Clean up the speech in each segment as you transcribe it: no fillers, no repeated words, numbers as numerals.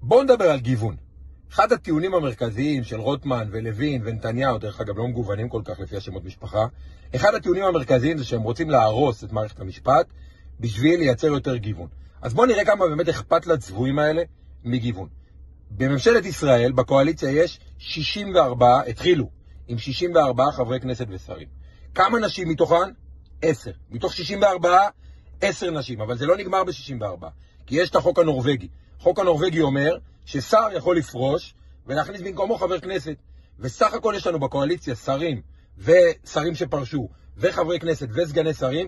בואו נדבר על גיוון. אחד הטיעונים המרכזיים של רוטמן ולוין ונתניהו, דרך אגב לא מגוונים כל כך לפי השמות משפחה, אחד הטיעונים המרכזיים זה שהם רוצים להרוס את מערכת המשפט בשביל לייצר יותר גיוון. אז בואו נראה כמה באמת אכפת לצבועים האלה מגיוון. בממשלת ישראל, בקואליציה יש 64, התחילו עם 64 חברי כנסת ושרים. כמה נשים מתוכן? 10. מתוך 64, 10 נשים, אבל זה לא נגמר ב-64, כי יש את החוק הנורווגי. החוק הנורווגי אומר ששר יכול לפרוש ולהכניס במקומו חבר כנסת. וסך הכל יש לנו בקואליציה שרים ושרים שפרשו וחברי כנסת וסגני שרים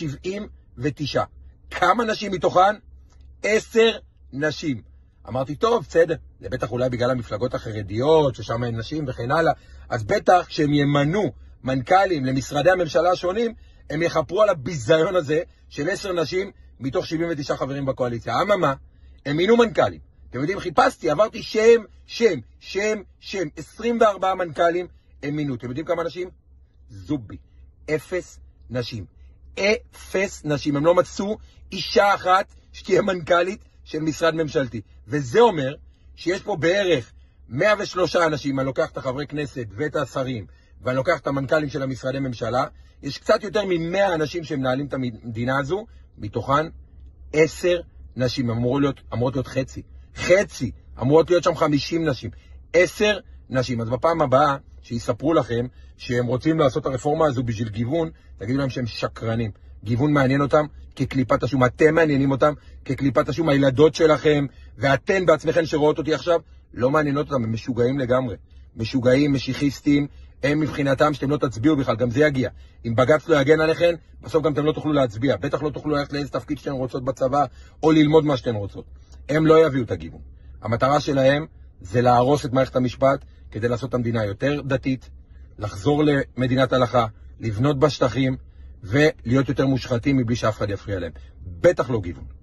79. כמה נשים מתוכן? 10 נשים. אמרתי, טוב, בסדר, זה בטח אולי בגלל המפלגות החרדיות, ששם אין נשים וכן הלאה, אז בטח כשהם ימנו מנכ"לים למשרדי הממשלה השונים, הם יחפרו על הביזיון הזה של 10 נשים מתוך 79 חברים בקואליציה. אממה, הם מינו מנכ"לים. אתם יודעים, חיפשתי, עברתי שם, 24 מנכ"לים הם מינו. אתם יודעים כמה נשים? זובי. 0 נשים. 0 נשים. הם לא מצאו אישה אחת שתהיה מנכ"לית של משרד ממשלתי. וזה אומר שיש פה בערך 103 אנשים, אני לוקח את החברי כנסת ואת השרים, ואני לוקח את המנכ"לים של המשרדי ממשלה, יש קצת יותר מ100 אנשים שמנהלים את המדינה הזו, מתוכן 10 נשים, אמורות להיות חצי, אמורות להיות שם 50 נשים, 10 נשים. אז בפעם הבאה שיספרו לכם שהם רוצים לעשות הרפורמה הזו בשביל גיוון, תגידו להם שהם שקרנים. גיוון מעניין אותם כקליפת השום, אתם מעניינים אותם כקליפת השום, הילדות שלכם, ואתן בעצמכם שרואות אותי עכשיו, לא מעניינות אותם, הם משוגעים לגמרי. משוגעים, משיחיסטים, הם מבחינתם שאתם לא תצביעו בכלל, גם זה יגיע. אם בג"ץ לא יגן עליכם, בסוף גם אתם לא תוכלו להצביע. בטח לא תוכלו ללכת לאיזה תפקיד שאתם רוצות בצבא, או ללמוד מה שאתם רוצות. הם לא יביאו את הגיוון. המטרה שלהם זה להרוס את מערכת המשפט, כדי לעשות את המדינה יותר דתית, לחזור למדינת הלכה, לבנות בשטחים, ולהיות יותר מושחתים מבלי שאף אחד יפריע להם. בטח לא גיוון.